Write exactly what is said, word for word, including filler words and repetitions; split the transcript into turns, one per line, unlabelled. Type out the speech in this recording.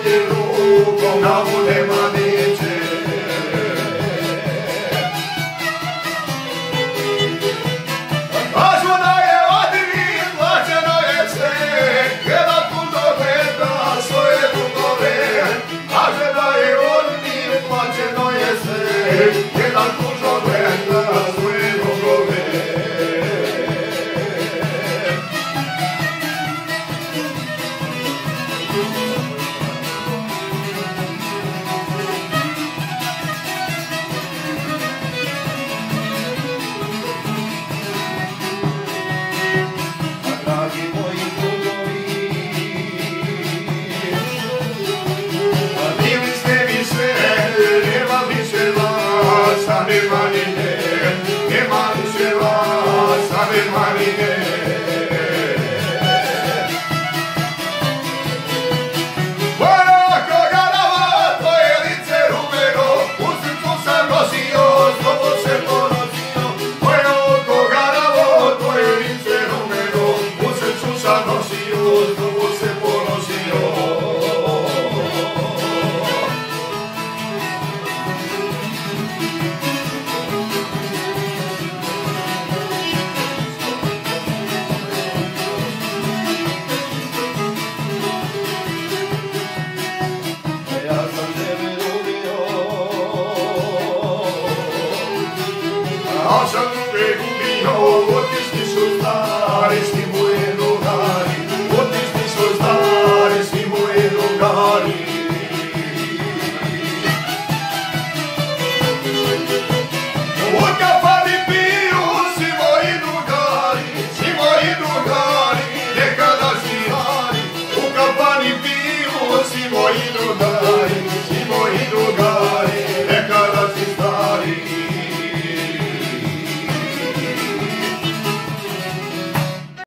ti rukom da bude mladiće. Kažu da je odvin, plaćeno je sve, jedan puno gleda svoje dugove. Kaže da je odvin, plaćeno je sve, jedan puno gleda svoje dugove. Dragi moji drugovi, bili ste mi sve, nema više vas, a nema ni ne, nema više vas, a nema ni ne. Moja kogarava, tvoje lice rumeno, u srcu sam nosio, zbog se ponosio. Moja kogaravo, tvoje lice rumeno, u srcu sam nosio.